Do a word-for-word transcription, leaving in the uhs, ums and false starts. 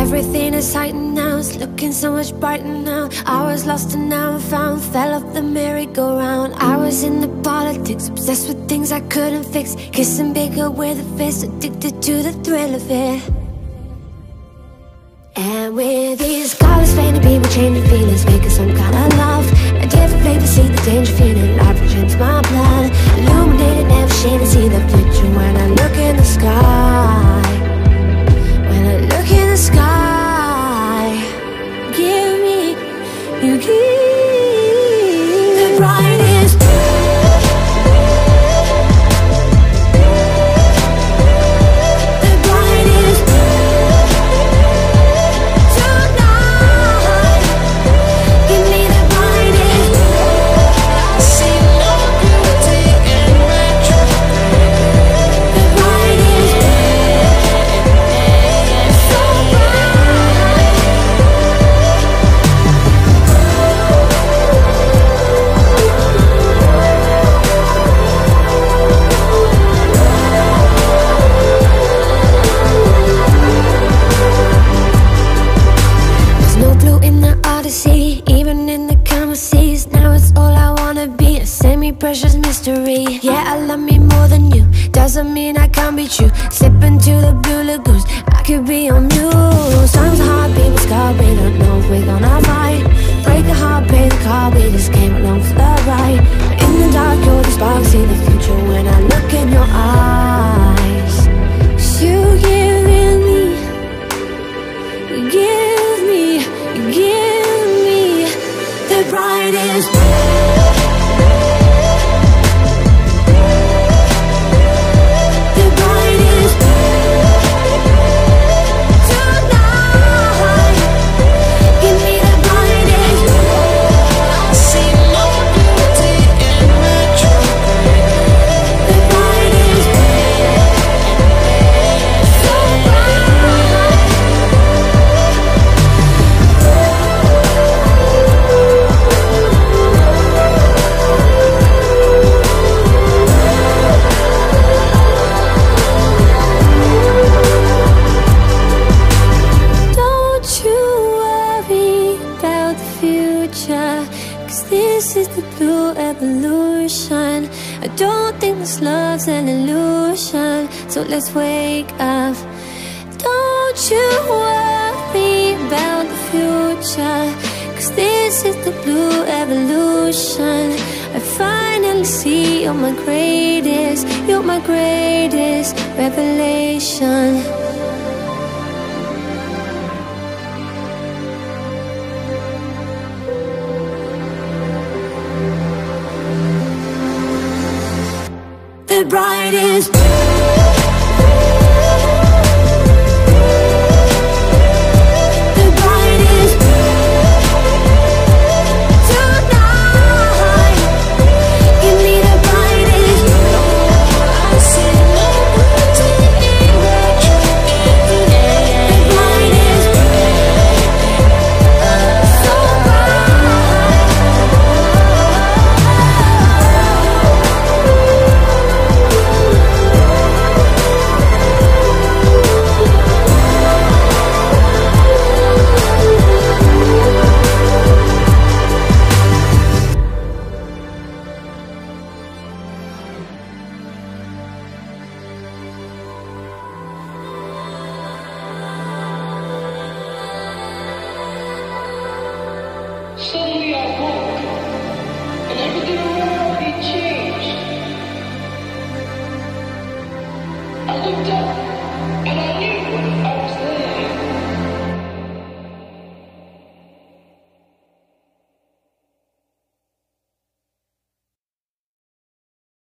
Everything is heightened now, it's looking so much brighter now. I was lost and now I'm found, fell off the merry-go-round. I was in the politics, obsessed with things I couldn't fix. Kissing bigger with a fist, addicted to the thrill of it. And with these colors fading, people changing feelings, making some kind of love. A different flavor, see the danger, feeling life into my blood. Illuminated, never shading, see the future when I look in the sky. When I look in the sky, give me, you give the brightest. Even in the calmer seas, now it's all I wanna be, a semi-precious mystery. Yeah, I love me more than you, doesn't mean I can't be true. Slip into the blue lagoons, I could be on you. Sometimes a heart people scar, we don't know if we're gonna fight. Break the heart, pay the car, we just came along for the ride. In the dark, you're the spark, see the future when I look in your eyes. 'Cause you give me, you give me, you give me the brightest. The brightest tonight. Give me the brightest. I see no beauty in retrograde. The brightest, so bright. Don't you worry about the future, 'cause this is the blue evolution. I don't think this love's an illusion, so let's wake up. Don't you worry about the future, 'cause this is the blue evolution. I finally see you're my greatest, you're my greatest revelation. The brightest. The brightest tonight. Give me the brightest. I see no beauty in retrograde. The brightest, so Suddenly I woke, and everything around me changed. I looked up, and I knew I was there.